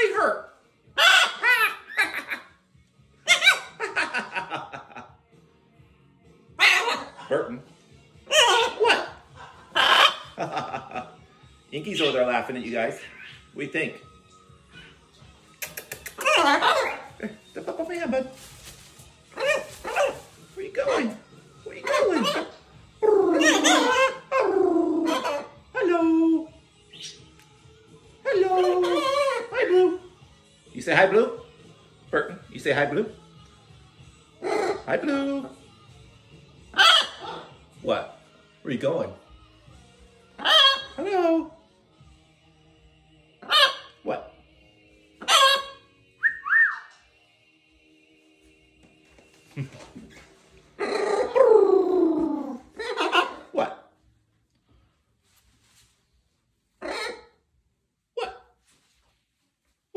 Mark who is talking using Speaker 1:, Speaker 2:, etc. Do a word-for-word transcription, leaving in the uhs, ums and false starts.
Speaker 1: eye hurt. Burton. What? Inky's over there laughing at you guys. What do you think? Step up off my hand, bud. Where you going? Where you going? Hello. Hello. Hi, Blue. You say hi, Blue? Burton, you say hi, Blue? Hi, Blue. What? Where are you going? Hello. What?